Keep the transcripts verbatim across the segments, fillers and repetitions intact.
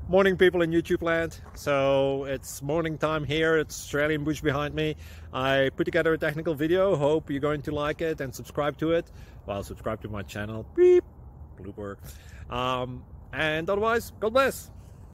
Morning, people in YouTube land. So it's morning time here. It's Australian bush behind me. I put together a technical video. Hope you're going to like it and subscribe to it. Well, subscribe to my channel. Beep. Blooper. Um, and otherwise, God bless.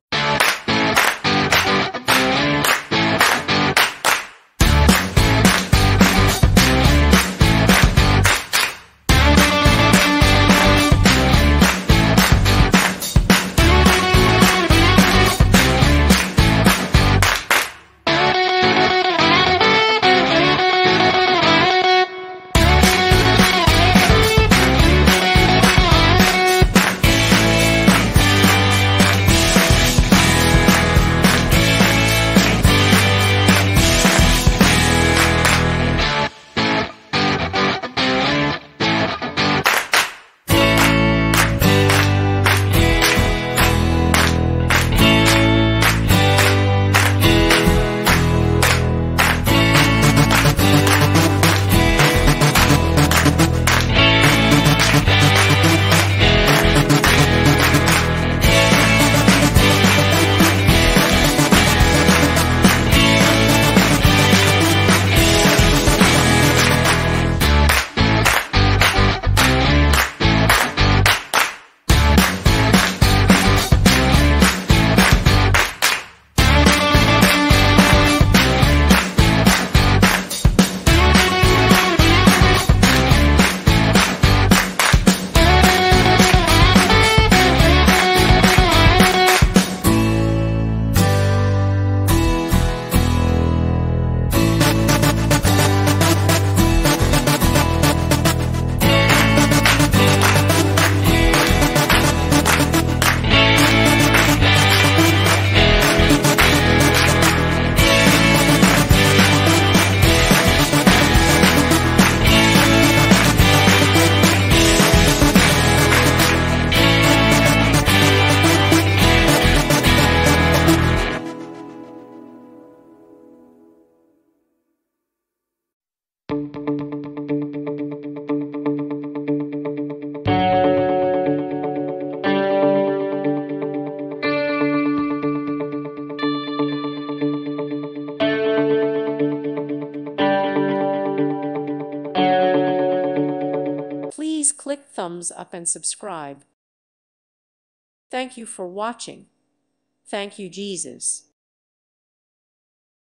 Please click thumbs up and subscribe. Thank you for watching. Thank you, Jesus.